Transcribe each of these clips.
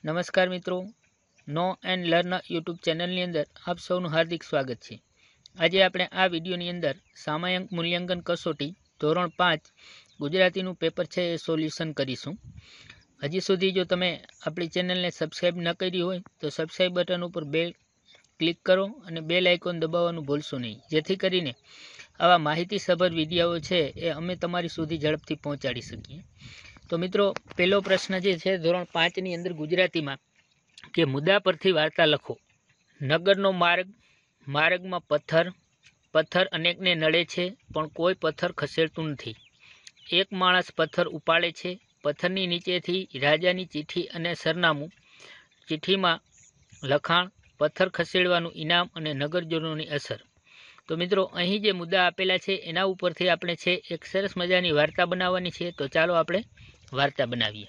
નમસ્કાર મિત્રો, નો and learn YouTube ચેનલની અંદર આપ સૌનું હાર્દિક સ્વાગત છે। આજે આપણે આ વિડીયોની અંદર સામયિક મૂલ્યાંકન કસોટી ધોરણ 5 ગુજરાતીનું પેપર છે એ સોલ્યુશન કરીશું। હજી સુધી જો તમે આપણી ચેનલને સબસ્ક્રાઈબ ન કરી હોય તો સબસ્ક્રાઈબ બટન ઉપર બેલ ક્લિક કરો અને બેલ આઇકોન દબાવવાનું ભૂલશો નહીં, જેથી કરીને આવા માહિતીસભર વિડીયો છે એ અમે તમારી સુધી ઝડપથી પહોંચાડી શકીએ। તો મિત્રો, પહેલો પ્રશ્ન જે છે ધોરણ 5 ની અંદર ગુજરાતીમાં કે મુદ્દા પરથી વાર્તા લખો। નગરનો માર્ગ, માર્ગમાં પથ્થર અનેકને નડે છે પણ કોઈ પથ્થર ખસેડતું નથી। એક માણસ પથ્થર ઉપાડે છે, પથ્થરની નીચેથી રાજાની ચિઠ્ઠી અને સરનામું, ચિઠ્ઠીમાં લખાણ, પથ્થર ખસેડવાનું ઇનામ અને નગરજનોની અસર। તો મિત્રો, અહીં જે મુદ્દા આપેલા છે એના ઉપરથી આપણે છે એક સરસ મજાની વાર્તા બનાવવાની છે। તો ચાલો આપણે વાર્તા બનાવીએ।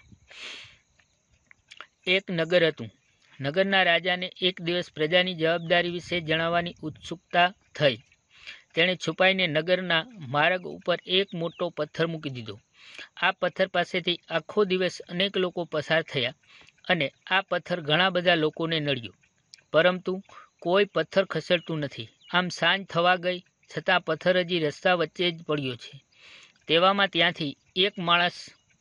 એક નગર હતું। નગરના રાજાને એક દિવસ પ્રજાની જવાબદારી વિશે જણાવવાની ઉત્સુકતા થઈ। તેણે છુપાઈને નગરના માર્ગ ઉપર એક મોટો પથ્થર મૂકી દીધો। આ પથ્થર પાસેથી આખો દિવસ અનેક લોકો પસાર થયા અને આ પથ્થર ઘણા બધા લોકોને નડ્યો, પરંતુ કોઈ પથ્થર ખસેડતું નથી। આમ સાંજ થવા ગઈ છતાં પથ્થર હજી રસ્તા વચ્ચે જ પડ્યો છે। તેવામાં ત્યાંથી એક માણસ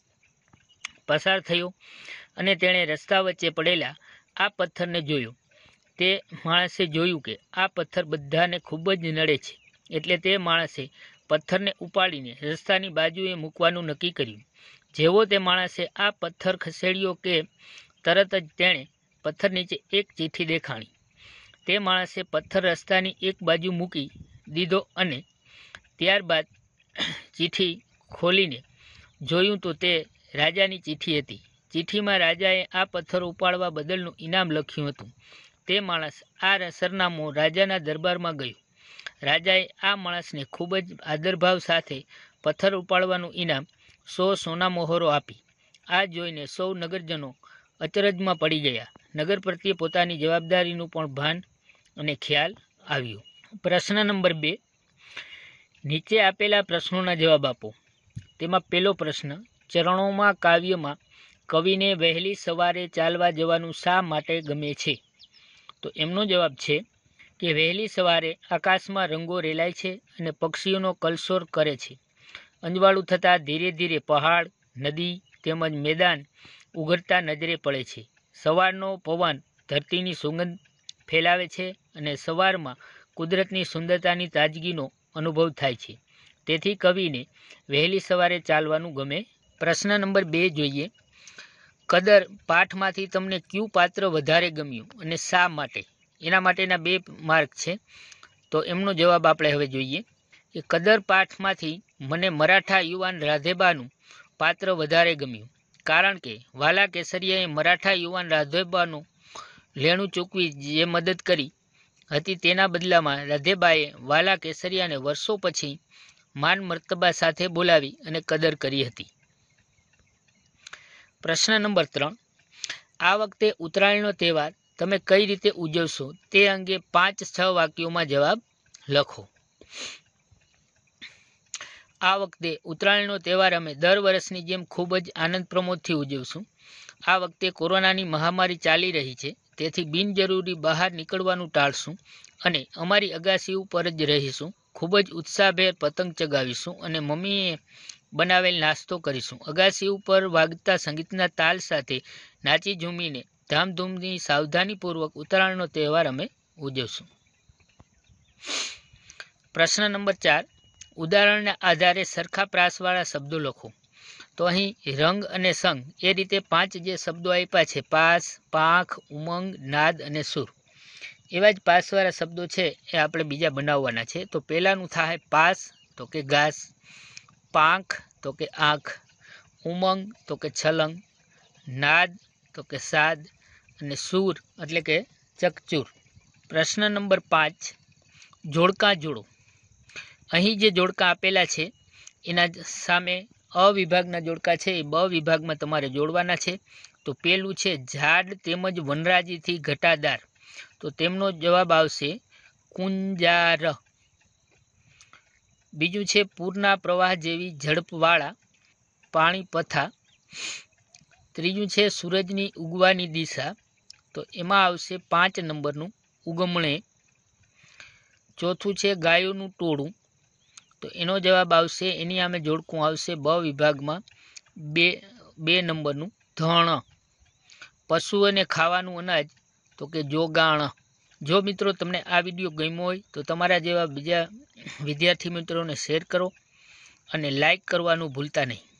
પસાર થયો અને તેણે રસ્તા વચ્ચે પડેલા આ પથ્થરને જોયો। તે માણસે જોયું કે આ પથ્થર બધાને ખૂબ જ નડે છે, એટલે તે માણસે પથ્થરને ઉપાડીને રસ્તાની બાજુએ મૂકવાનું નક્કી કર્યું। જેવો તે માણસે આ પથ્થર ખસેડ્યો કે તરત જ તેણે પથ્થર નીચે એક ચિઠ્ઠી દેખાણી। તે માણસે પથ્થર રસ્તાની એક બાજુ મૂકી દીધો અને ત્યારબાદ ચિઠ્ઠી ખોલીને જોયું તો તે રાજાની ચિઠ્ઠી હતી। ચિઠ્ઠીમાં રાજાએ આ પથ્થર ઉપાડવા બદલનું ઇનામ લખ્યું હતું। તે માણસ આ સરનામું રાજાના દરબારમાં ગયો। રાજાએ આ માણસને ખૂબ જ આદરભાવ સાથે પથ્થર ઉપાડવાનું ઇનામ 100 સોના મોહરો આપી। આ જોઈને સૌ નગરજનો અચરજમાં પડી ગયા। નગર પ્રત્યે પોતાની જવાબદારીનું પણ ભાન અને ખ્યાલ આવ્યો। પ્રશ્ન નંબર 2, નીચે આપેલા પ્રશ્નોના જવાબ આપો। તેમાં પહેલો પ્રશ્ન, ચરણોમાં કાવ્યમાં કવિને વહેલી સવારે ચાલવા જવાનું શા માટે ગમે છે? તો એમનો જવાબ છે કે વહેલી સવારે આકાશમાં રંગો રેલાય છે અને પક્ષીઓનો કલશોર કરે છે। અંજવાળું થતાં ધીરે ધીરે પહાડ, નદી તેમજ મેદાન ઉઘડતા નજરે પડે છે। સવારનો પવન ધરતીની સુગંધ ફેલાવે છે અને સવારમાં કુદરતની સુંદરતાની તાજગીનો અનુભવ થાય છે। તેથી કવિને વહેલી સવારે ચાલવાનું ગમે। પ્રશ્ન નંબર 2 જોઈએ। કદર પાઠમાંથી તમને કયું પાત્ર વધારે ગમ્યું અને શા માટે? એના માટેના 2 માર્ક છે। તો એમનો જવાબ આપણે હવે જોઈએ કે કદર પાઠમાંથી મને મરાઠા યુવાન રાધેબાનું પાત્ર વધારે ગમ્યું, કારણ કે વાલા કેસરિયાએ મરાઠા યુવાન રાધેબાનું લેણું ચૂકવી જે મદદ કરી હતી તેના બદલામાં રાધેબાએ વાલા કેસરિયાને વર્ષો પછી માન મર્તબા સાથે બોલાવી અને કદર કરી હતી। પ્રશ્ન નંબર 3, આ વખતે ઉત્તરાયણનો તહેવાર તમે કઈ રીતે ઉજવશો તે અંગે 5-6 વાક્યોમાં જવાબ લખો। આ વખતે ઉત્તરાયણનો તહેવાર અમે દર વર્ષની જેમ ખૂબ જ આનંદ પ્રમોદથી ઉજવશું। આ વખતે કોરોનાની મહામારી ચાલી રહી છે, તેથી બિનજરૂરી બહાર નીકળવાનું ટાળશું અને અમારી અગાસી ઉપર જ રહીશું। ખૂબ જ ઉત્સાહભેર પતંગ ચગાવીશું અને મમ્મીએ બનાવેલ નાસ્તો કરીશું। અગાસી ઉપર વાગતા સંગીતના તાલ સાથે નાચી ઝૂમીને ધામધૂમથી સાવધાનીપૂર્વક ઉત્તરાયણનો તહેવાર અમે ઉજવશું। પ્રશ્ન નંબર 4, ઉદાહરણના આધારે સરખા પ્રાસવાળા શબ્દો લખો। તો અહીં રંગ અને સંગ એ રીતે 5 જે શબ્દો આપ્યા છે, પાસ, પાંખ, ઉમંગ, નાદ અને સુર, એવા જ પાસવાળા શબ્દો છે એ આપણે બીજા બનાવવાના છે। તો પહેલાનું થાય પાસ તો કે ઘાસ, પાંખ તો કે આંખ, ઉમંગ તો કે છલંગ, નાદ તો કે સાદ અને સૂર એટલે કે ચકચૂર। પ્રશ્ન નંબર 5, જોડકા જોડો। અહીં જે જોડકા આપેલા છે એના સામે અ વિભાગના જોડકા છે એ બ વિભાગમાં તમારે જોડવાના છે। તો પેલું છે ઝાડ તેમજ વનરાજીથી ઘટાદાર, તો તેમનો જવાબ આવશે કુંજાર। બીજું છે પૂરના પ્રવાહ જેવી ઝડપવાળા પાણી પથા, ત્રીજું છે સૂરજની ઉગવાની દિશા, તો એમાં આવશે 5 નંબરનું ઉગમણે. ચોથું છે ગાયોનું ટોળું, તો એનો જવાબ આવશે, એની સામે જોડકું આવશે બ વિભાગમાં 2 નંબરનું ધણ. પશુઓને ખાવાનું અનાજ, તો કે જોગાણ. જો મિત્રો તમને આ વિડીયો ગમ્યો હોય તો તમારા જેવા બીજા વિદ્યાર્થી મિત્રોને શેર કરો અને લાઈક કરવાનું ભૂલતા નહીં.